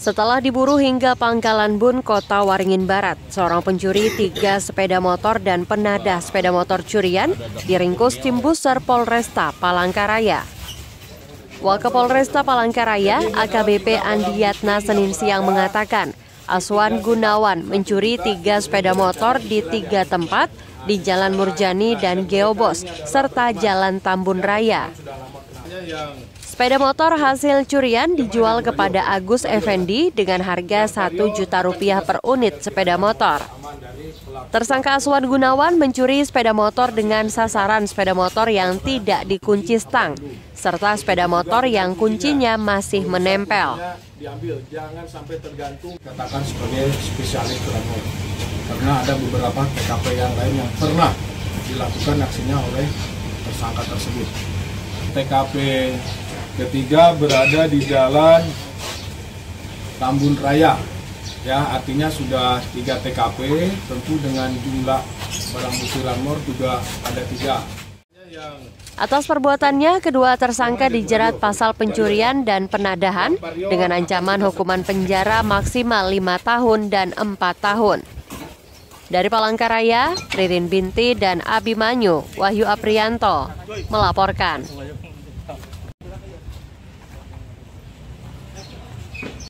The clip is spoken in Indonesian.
Setelah diburu hingga Pangkalan Bun, Kota Waringin Barat, seorang pencuri 3 sepeda motor dan penadah sepeda motor curian diringkus tim Buser Polresta Palangkaraya. Wakapolresta Palangkaraya, AKBP Andiyatna Senin siang mengatakan, Aswan Gunawan mencuri 3 sepeda motor di 3 tempat di Jalan Murjani dan Geobos, serta Jalan Tambun Raya. Sepeda motor hasil curian dijual kepada Agus Effendi dengan harga Rp1 juta per unit sepeda motor. Tersangka Aswan Gunawan mencuri sepeda motor dengan sasaran sepeda motor yang tidak dikunci stang, serta sepeda motor yang kuncinya masih menempel. Jangan sampai tergantung katakan sebagai spesialis transport, karena ada beberapa TKP yang lain yang pernah dilakukan aksinya oleh tersangka tersebut. TKP ketiga berada di Jalan Tambun Raya, ya artinya sudah 3 TKP, tentu dengan jumlah barang bukti ranmor juga ada 3. Atas perbuatannya, kedua tersangka dijerat pasal pencurian dan penadahan dengan ancaman hukuman penjara maksimal 5 tahun dan 4 tahun. Dari Palangkaraya, Ririn Binti dan Abimanyu, Wahyu Aprianto melaporkan.